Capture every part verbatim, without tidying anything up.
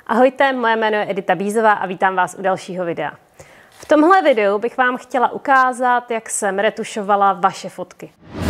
Ahojte, moje jméno je Edita Bízová a vítám vás u dalšího videa. V tomhle videu bych vám chtěla ukázat, jak jsem retušovala vaše fotky.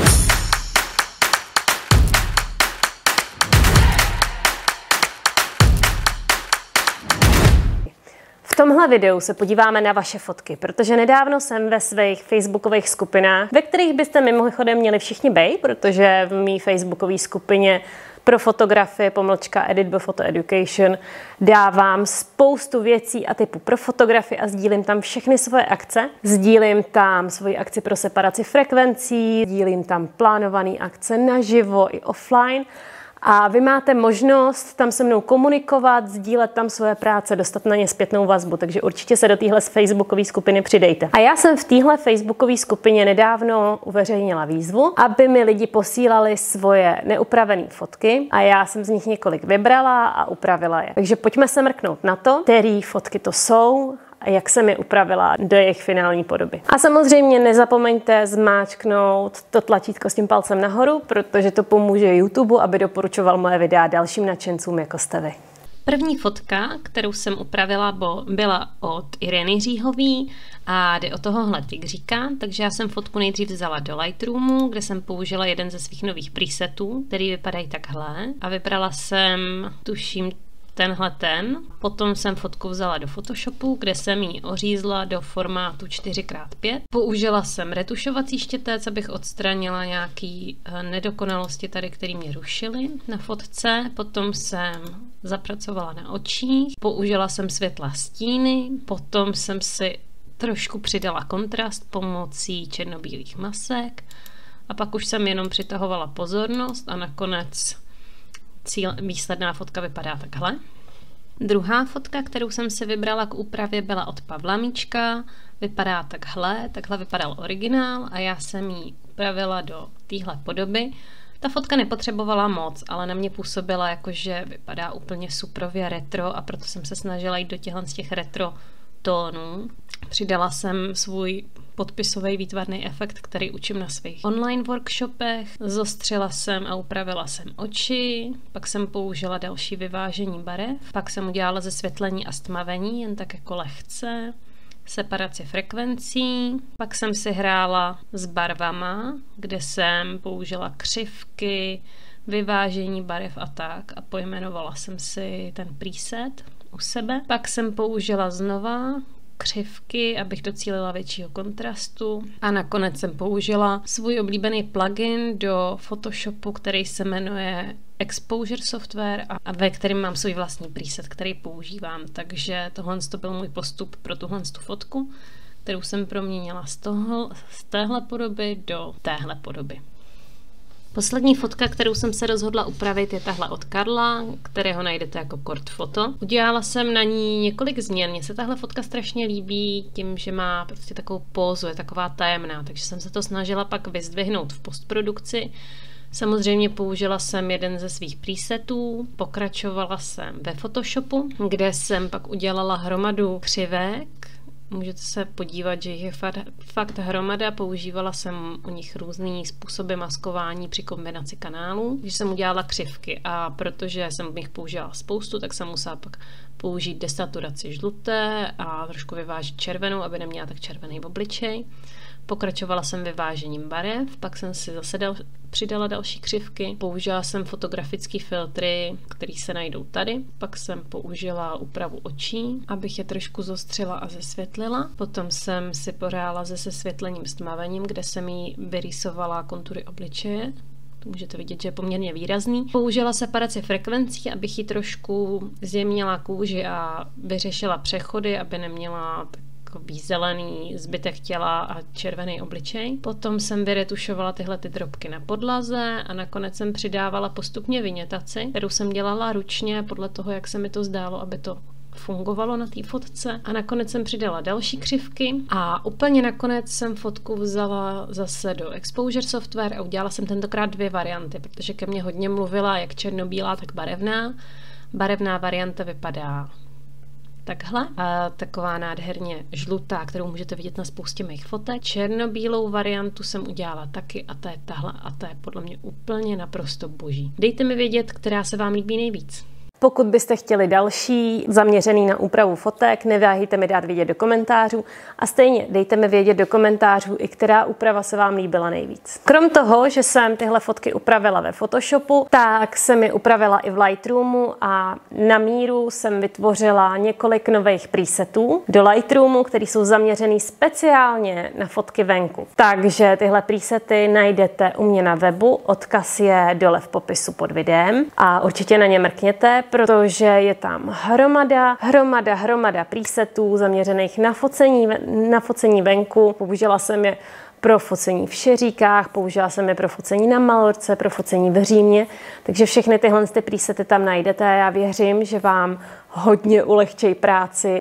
V tomhle videu se podíváme na vaše fotky, protože nedávno jsem ve svých facebookových skupinách, ve kterých byste mimochodem měli všichni být, protože v mý facebookové skupině pro fotografie, pomlčka Edit Photo Education, dávám spoustu věcí a typů pro fotografii a sdílím tam všechny svoje akce. Sdílím tam svoji akci pro separaci frekvencí, sdílím tam plánované akce naživo i offline. A vy máte možnost tam se mnou komunikovat, sdílet tam svoje práce, dostat na ně zpětnou vazbu, takže určitě se do téhle facebookové skupiny přidejte. A já jsem v téhle facebookové skupině nedávno uveřejnila výzvu, aby mi lidi posílali svoje neupravené fotky a já jsem z nich několik vybrala a upravila je. Takže pojďme se mrknout na to, který fotky to jsou a jak jsem je upravila do jejich finální podoby. A samozřejmě nezapomeňte zmáčknout to tlačítko s tím palcem nahoru, protože to pomůže YouTube, aby doporučoval moje videa dalším nadšencům, jako jste vy. První fotka, kterou jsem upravila, byla od Ireny Říhový a jde o tohohle tygříka, takže já jsem fotku nejdřív vzala do Lightroomu, kde jsem použila jeden ze svých nových presetů, který vypadají takhle, a vybrala jsem, tuším, tenhle ten. Potom jsem fotku vzala do Photoshopu, kde jsem ji ořízla do formátu čtyři krát pět. Použila jsem retušovací štětec, abych odstranila nějaké nedokonalosti tady, které mě rušily na fotce. Potom jsem zapracovala na očích, použila jsem světla stíny, potom jsem si trošku přidala kontrast pomocí černobílých masek a pak už jsem jenom přitahovala pozornost a nakonec Cíl, výsledná fotka vypadá takhle. Druhá fotka, kterou jsem si vybrala k úpravě, byla od Pavla Míčka. Vypadá takhle, takhle vypadal originál a já jsem ji upravila do téhle podoby. Ta fotka nepotřebovala moc, ale na mě působila jako, že vypadá úplně suprově retro a proto jsem se snažila jít do těchto z těch retro tónů. Přidala jsem svůj podpisový výtvarný efekt, který učím na svých online workshopech. Zostřila jsem a upravila jsem oči, pak jsem použila další vyvážení barev, pak jsem udělala zesvětlení a stmavení, jen tak jako lehce, separaci frekvencí, pak jsem si hrála s barvama, kde jsem použila křivky, vyvážení barev a tak a pojmenovala jsem si ten preset u sebe. Pak jsem použila znova křivky, abych docílila většího kontrastu a nakonec jsem použila svůj oblíbený plugin do Photoshopu, který se jmenuje Exposure Software a ve kterém mám svůj vlastní preset, který používám, takže tohle to byl můj postup pro tuhle fotku, kterou jsem proměnila z, toho, z téhle podoby do téhle podoby. Poslední fotka, kterou jsem se rozhodla upravit, je tahle od Karla, kterého najdete jako Kort Foto. Udělala jsem na ní několik změn. Mně se tahle fotka strašně líbí tím, že má prostě takovou pózu, je taková tajemná, takže jsem se to snažila pak vyzdvihnout v postprodukci. Samozřejmě použila jsem jeden ze svých presetů, pokračovala jsem ve Photoshopu, kde jsem pak udělala hromadu křivek. Můžete se podívat, že jich je fakt, fakt hromada, používala jsem u nich různý způsoby maskování při kombinaci kanálů, když jsem udělala křivky a protože jsem v nich použila spoustu, tak jsem musela pak použít desaturaci žluté a trošku vyvážit červenou, aby neměla tak červený obličej. Pokračovala jsem vyvážením barev, pak jsem si zase dal, přidala další křivky, použila jsem fotografické filtry, které se najdou tady, pak jsem použila úpravu očí, abych je trošku zostřila a zesvětlila, potom jsem si pohrála se sesvětlením stmavením, kde jsem jí vyrýsovala kontury obličeje. Můžete vidět, že je poměrně výrazný. Použila separaci frekvencí, abych jí trošku zjemnila kůži a vyřešila přechody, aby neměla takový zelený zbytek těla a červený obličej. Potom jsem vyretušovala tyhle ty drobky na podlaze a nakonec jsem přidávala postupně vynětaci, kterou jsem dělala ručně podle toho, jak se mi to zdálo, aby to fungovalo na té fotce. A nakonec jsem přidala další křivky a úplně nakonec jsem fotku vzala zase do Exposure Software a udělala jsem tentokrát dvě varianty, protože ke mně hodně mluvila jak černobílá, tak barevná. Barevná varianta vypadá takhle. A taková nádherně žlutá, kterou můžete vidět na spoustě mých fotek. Černobílou variantu jsem udělala taky a to je tahle a to je podle mě úplně naprosto boží. Dejte mi vědět, která se vám líbí nejvíc. Pokud byste chtěli další zaměřený na úpravu fotek, neváhejte mi dát vědět do komentářů a stejně dejte mi vědět do komentářů, i která úprava se vám líbila nejvíc. Krom toho, že jsem tyhle fotky upravila ve Photoshopu, tak jsem je upravila i v Lightroomu a na míru jsem vytvořila několik nových presetů do Lightroomu, které jsou zaměřený speciálně na fotky venku. Takže tyhle presety najdete u mě na webu, odkaz je dole v popisu pod videem a určitě na ně mrkněte, protože je tam hromada, hromada, hromada presetů zaměřených na focení, na focení venku. Použila jsem je pro focení v šeříkách, použila jsem je pro focení na Malorce, pro focení v Římě, takže všechny tyhle ty presety tam najdete a já věřím, že vám hodně ulehčí práci